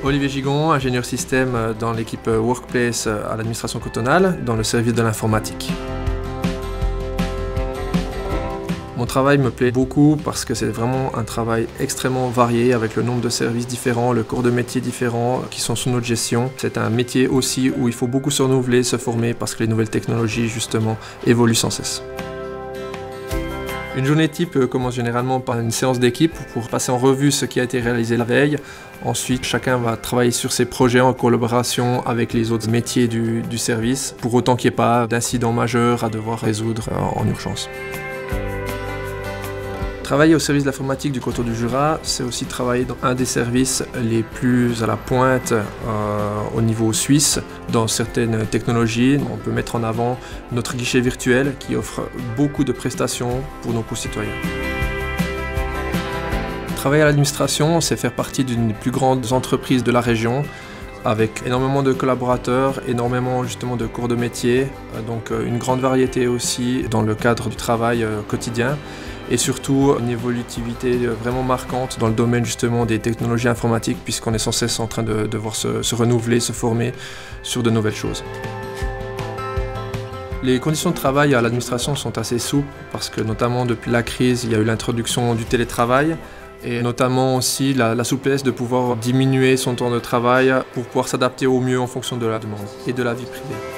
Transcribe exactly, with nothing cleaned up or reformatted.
Olivier Gigon, ingénieur système dans l'équipe Workplace à l'administration cantonale, dans le service de l'informatique. Mon travail me plaît beaucoup parce que c'est vraiment un travail extrêmement varié avec le nombre de services différents, le corps de métier différents qui sont sous notre gestion. C'est un métier aussi où il faut beaucoup se renouveler, se former parce que les nouvelles technologies justement évoluent sans cesse. Une journée type commence généralement par une séance d'équipe pour passer en revue ce qui a été réalisé la veille. Ensuite, chacun va travailler sur ses projets en collaboration avec les autres métiers du, du service, pour autant qu'il n'y ait pas d'incident majeur à devoir résoudre en urgence. Travailler au service de l'informatique du canton du Jura, c'est aussi travailler dans un des services les plus à la pointe euh, au niveau suisse dans certaines technologies. On peut mettre en avant notre guichet virtuel qui offre beaucoup de prestations pour nos concitoyens. Travailler à l'administration, c'est faire partie d'une des plus grandes entreprises de la région avec énormément de collaborateurs, énormément justement de cours de métier, donc une grande variété aussi dans le cadre du travail quotidien. Et surtout une évolutivité vraiment marquante dans le domaine justement des technologies informatiques puisqu'on est sans cesse en train de devoir se, se renouveler, se former sur de nouvelles choses. Les conditions de travail à l'administration sont assez souples parce que notamment depuis la crise, il y a eu l'introduction du télétravail et notamment aussi la, la souplesse de pouvoir diminuer son temps de travail pour pouvoir s'adapter au mieux en fonction de la demande et de la vie privée.